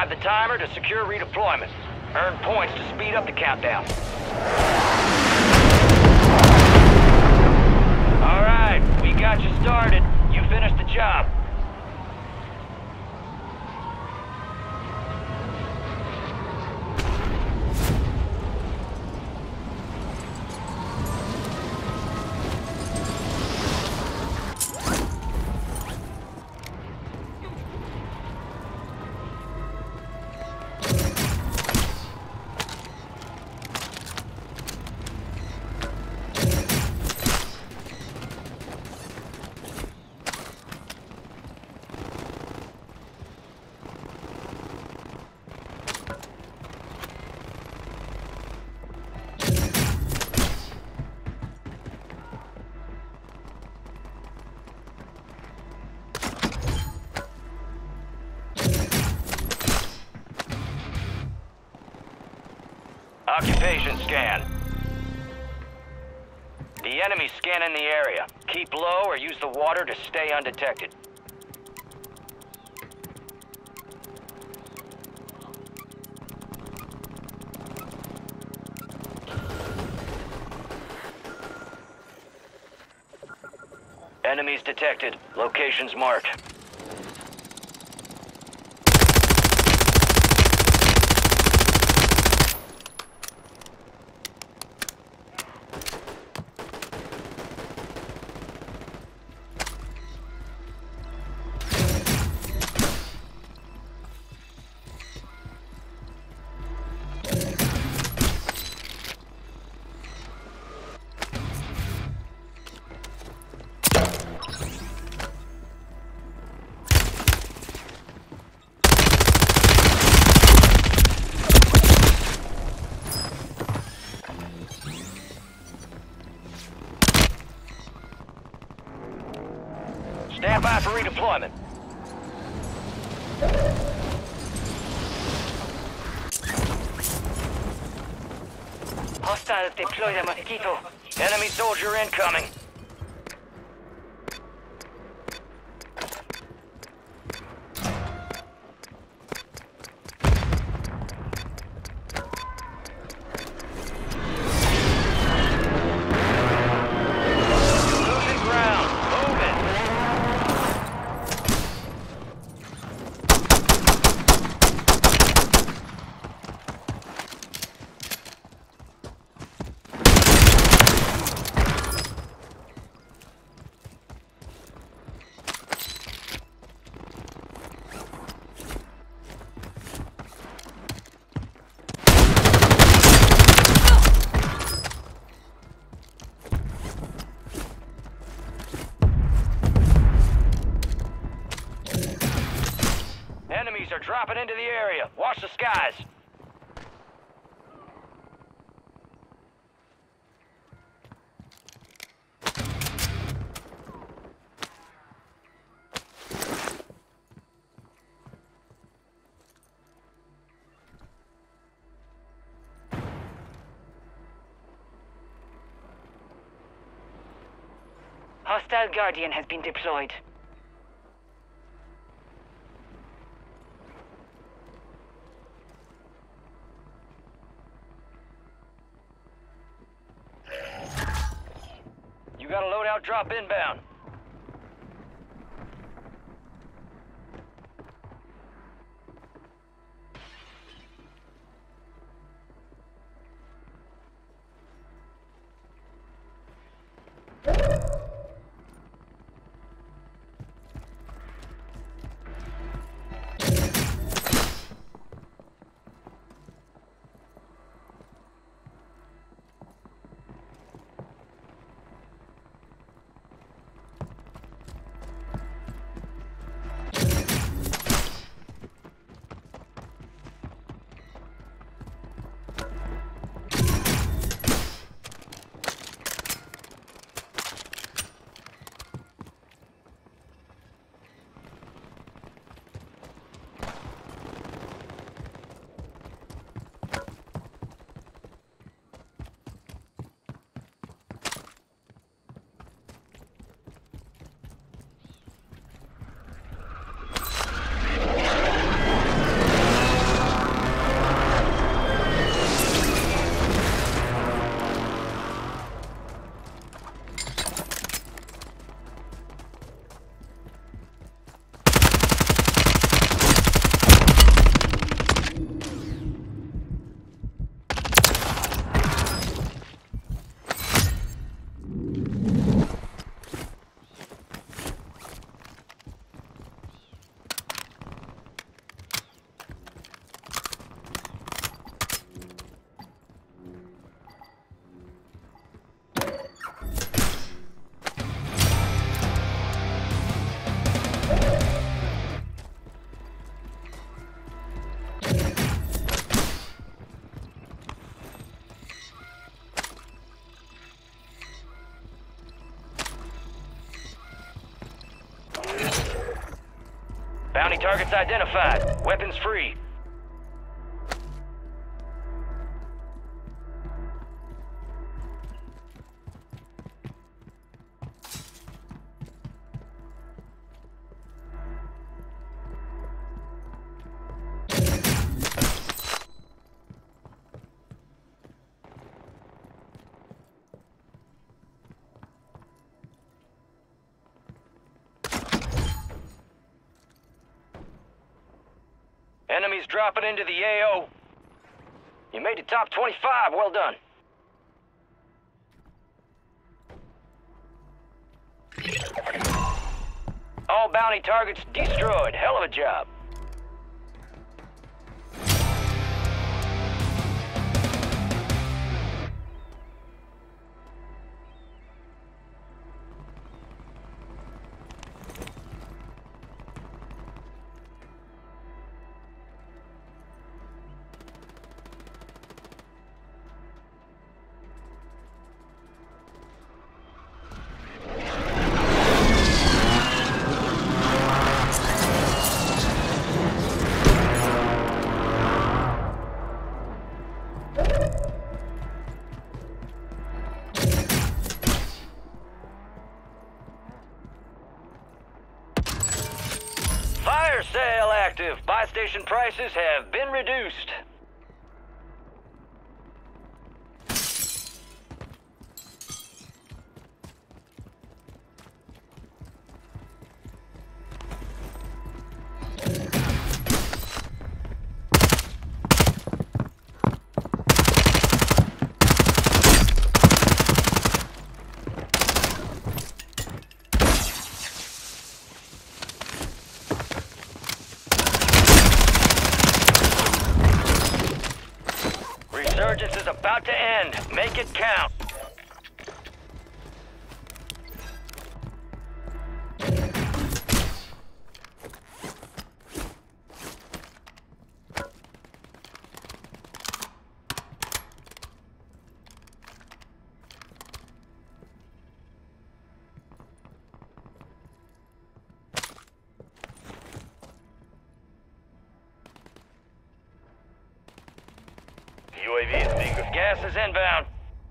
Revive the timer to secure redeployment. Earn points to speed up the countdown. All right, we got you started. You finished the job. Occupation scan. The enemy's scanning the area. Keep low or use the water to stay undetected. Enemies detected. Locations marked. Stand by for redeployment. Hostiles deploy the Mosquito. Enemy soldier incoming. Losing ground. Move it. Enemies are dropping into the area. Watch the skies. Hostile Guardian has been deployed. You got a loadout drop inbound. Bounty targets identified. Weapons free. Enemies dropping into the AO. You made the top 25, well done. All bounty targets destroyed, hell of a job. Fire sale active. Buy station prices have been reduced. Resurgence is about to end. Make it count. UAV is being... Gas is inbound.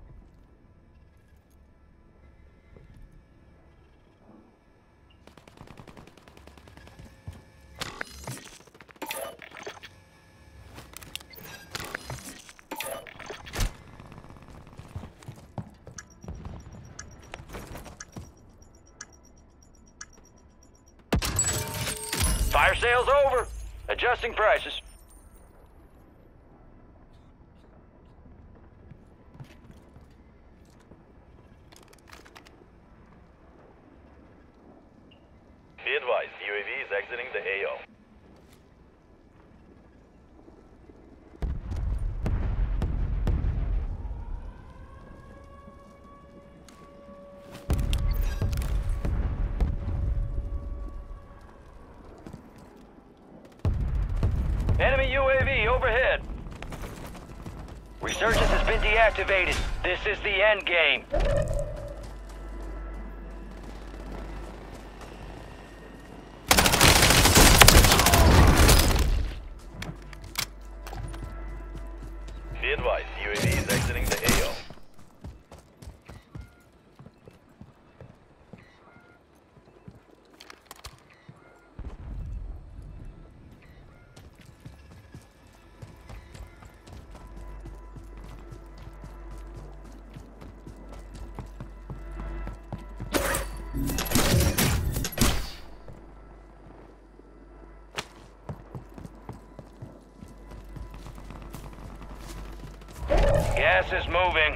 Fire sale's over. Adjusting prices. Be advised, UAV is exiting the AO. Enemy UAV overhead. Resurgence has been deactivated. This is the end game. Be advised, UAV is exiting the AO. Gas is moving.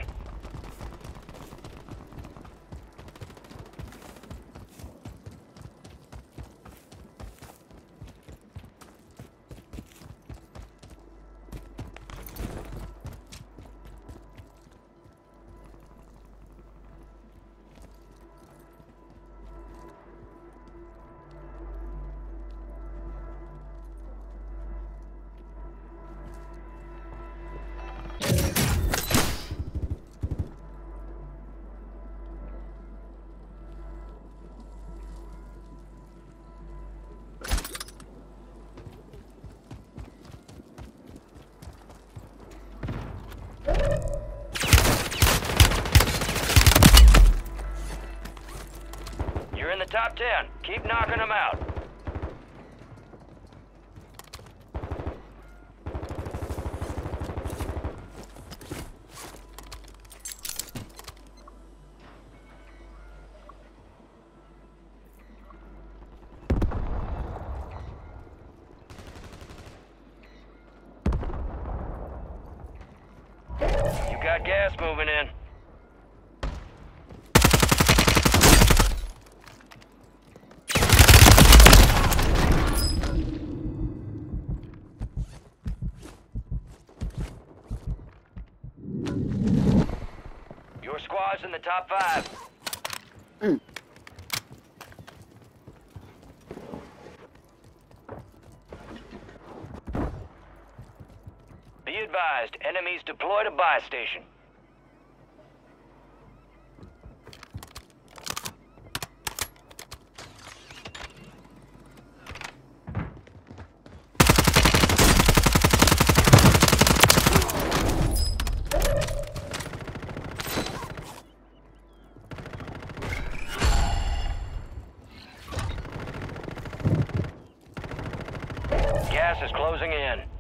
top 10. Keep knocking them out. You got gas moving in. Your squad's in the top 5. Be advised, enemies deployed a buy station. Gas is closing in.